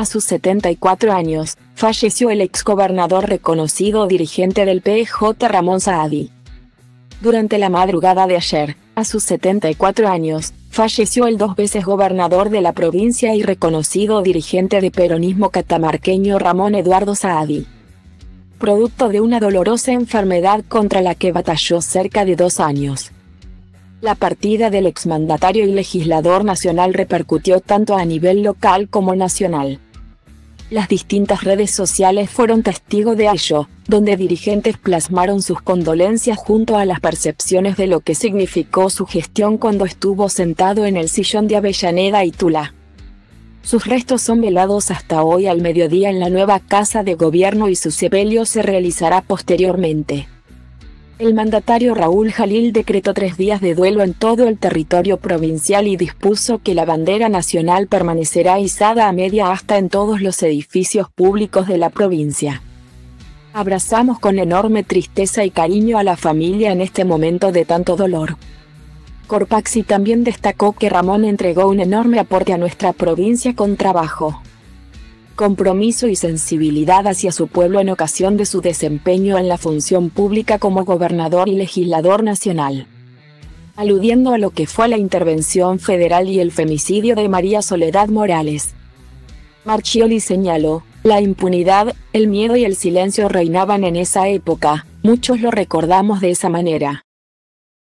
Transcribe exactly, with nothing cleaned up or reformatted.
A sus setenta y cuatro años, falleció el exgobernador reconocido dirigente del P J Ramón Saadi. Durante la madrugada de ayer, a sus setenta y cuatro años, falleció el dos veces gobernador de la provincia y reconocido dirigente de peronismo catamarqueño Ramón Eduardo Saadi. Producto de una dolorosa enfermedad contra la que batalló cerca de dos años. La partida del exmandatario y legislador nacional repercutió tanto a nivel local como nacional. Las distintas redes sociales fueron testigo de ello, donde dirigentes plasmaron sus condolencias junto a las percepciones de lo que significó su gestión cuando estuvo sentado en el sillón de Avellaneda y Tula. Sus restos son velados hasta hoy al mediodía en la nueva Casa de Gobierno y su sepelio se realizará posteriormente. El mandatario Raúl Jalil decretó tres días de duelo en todo el territorio provincial y dispuso que la bandera nacional permanecerá izada a media asta en todos los edificios públicos de la provincia. Abrazamos con enorme tristeza y cariño a la familia en este momento de tanto dolor. Corpaxi también destacó que Ramón entregó un enorme aporte a nuestra provincia con trabajo, compromiso y sensibilidad hacia su pueblo en ocasión de su desempeño en la función pública como gobernador y legislador nacional. Aludiendo a lo que fue la intervención federal y el femicidio de María Soledad Morales, Marchioli señaló: la impunidad, el miedo y el silencio reinaban en esa época, muchos lo recordamos de esa manera.